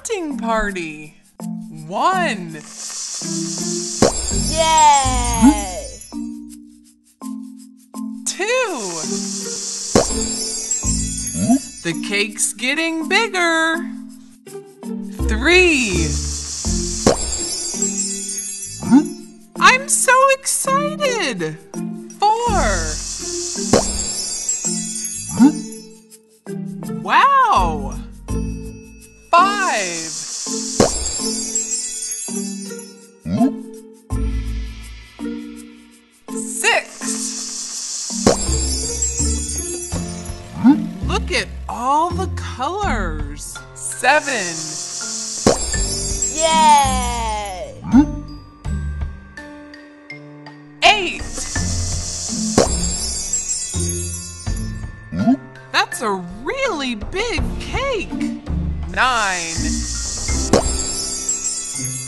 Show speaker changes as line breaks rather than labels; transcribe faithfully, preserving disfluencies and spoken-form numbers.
hunting party. One.
Yay!
Two. The cake's getting bigger. Three. I'm so excited. Four. Wow. Five. Six. Look at all the colors. Seven.
Yay!
Eight. That's a really big cake. Nine.